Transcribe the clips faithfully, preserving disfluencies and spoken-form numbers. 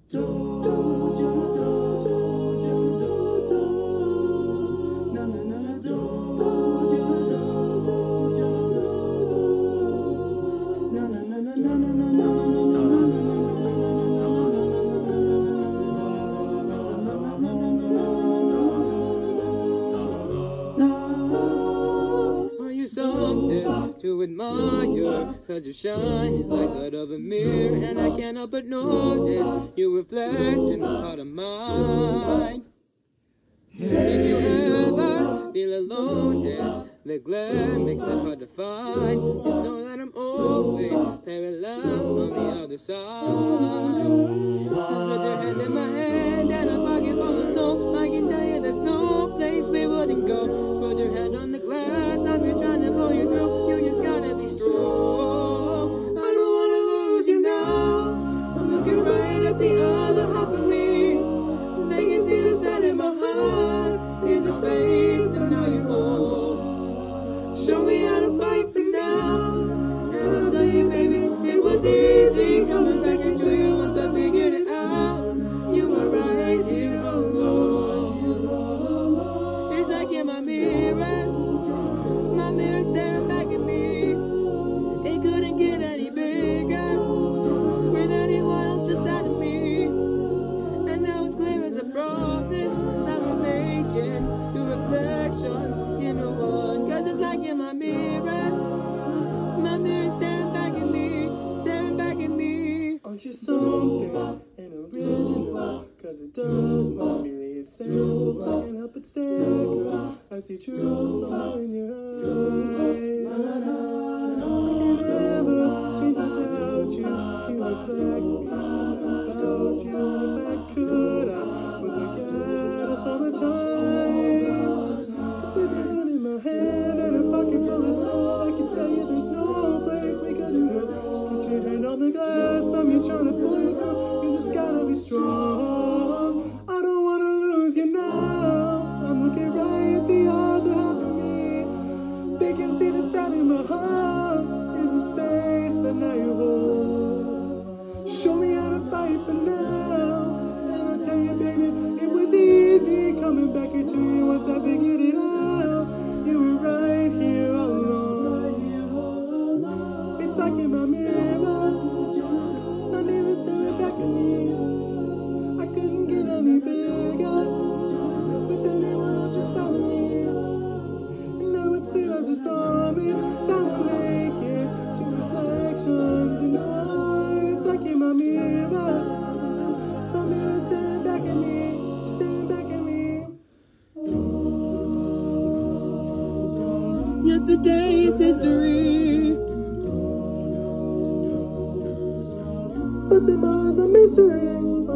To admire, cause your shine is like that of a mirror, and I can't help but notice you reflect in this heart of mine. If you ever feel alone, then the glare makes it hard to find. Just know that I'm always parallel on the other side. Put your hand in my hand and a pocket full of soul. I can tell you there's no place we wouldn't go. Put your hand on the glass, I'm here trying to pull you through. You just gotta be strong. I don't wanna lose you now. I'm looking right at the other half of me. They can see the side in my heart. There's a space that now you hold. Show me how to fight for now. And I'll tell you, baby, it was easy coming back into you once I figured it out. You were right here alone. It's like in my mirror. My mirror staring back at me. It couldn't get any bigger with anyone else beside of me. And now it's clear as a promise that we're making two reflections in a one. Cause it's like in my mirror. My mirror staring back at me, staring back at me. Aren't you something and original? Cause it doesn't really sound. I can't help but stare, girl. I see truth somewhere in your eyes. I can never change without you. You reflect me about you. If I could, I would look at us all the time. Cause with your hand in my hand and a pocket full of soul, I can tell you there's no place we couldn't go. Just put your hand on the glass, I'm here trying to pull you through. You just gotta be strong. I don't wanna lose you now. I'm looking right at the other half of me. They can see the sound in my heart. There's a space that now you hold. Show me how to fight for now. And I'll tell you, baby, it was easy coming back into you once I figured it out. You were right here all along. It's like in my mirror. My mirror staring back at me. I couldn't get any bigger with anyone else beside me. And now it's clear as this promise that we're making two reflections in one. It's like in my mirror. My mirror staring back at me, staring back at me. Yesterday is history, but tomorrow's a mystery. Oh.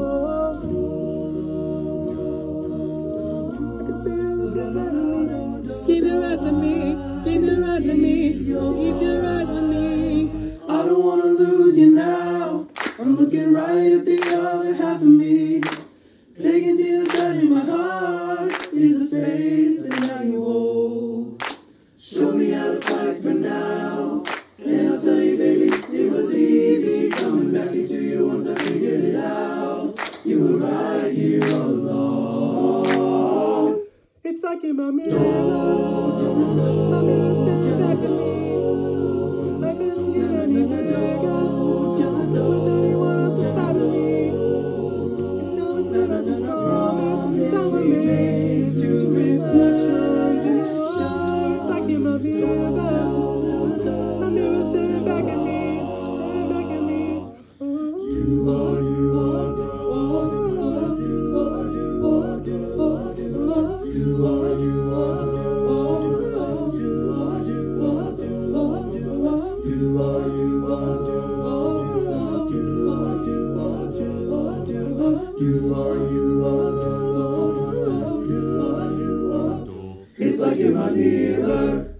I can see you looking at me. just keep your eyes on me, keep your eyes on me, oh, keep your eyes on me. I don't wanna lose you now. I'm looking right at the other half of me. They can see the sun in my heart. There's a space that now you hold. Show me how to fight for now. And I'll tell you, baby, it was easy coming back into you once I figured it out. You were right here all along. It's like in my mirror. My mirror staring back at me. I couldn't get any bigger with anyone else beside of me. And now it's good as this promise that we're making two reflections in one. It's like in my mirror. My mirror staring back at me, staring back at me. You are, you are, you are, you are, you are, you are, you are, you are, you are, you are, you are, you are, you are, you are, you are, you are, you are, you are, you are, you are. It's like in my mirror.